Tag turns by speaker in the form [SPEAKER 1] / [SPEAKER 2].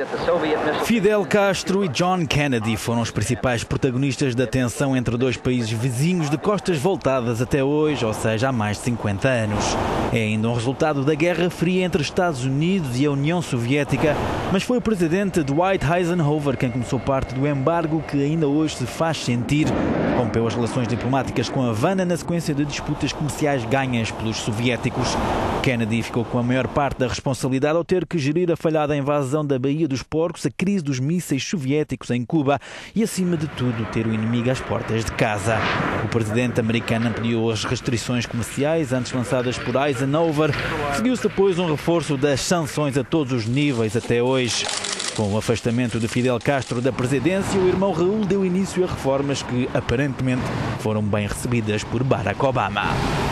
[SPEAKER 1] Fidel Castro e John Kennedy foram os principais protagonistas da tensão entre dois países vizinhos de costas voltadas até hoje, ou seja, há mais de 50 anos. É ainda um resultado da Guerra Fria entre Estados Unidos e a União Soviética, mas foi o presidente Dwight Eisenhower quem começou parte do embargo que ainda hoje se faz sentir. Rompeu as relações diplomáticas com a Havana na sequência de disputas comerciais ganhas pelos soviéticos. Kennedy ficou com a maior parte da responsabilidade ao ter que gerir a falhada invasão da Baía dos Porcos, a crise dos mísseis soviéticos em Cuba e, acima de tudo, ter o inimigo às portas de casa. O presidente americano ampliou as restrições comerciais antes lançadas por Eisenhower. Seguiu-se depois um reforço das sanções a todos os níveis até hoje. Com o afastamento de Fidel Castro da presidência, o irmão Raul deu início a reformas que, aparentemente, foram bem recebidas por Barack Obama.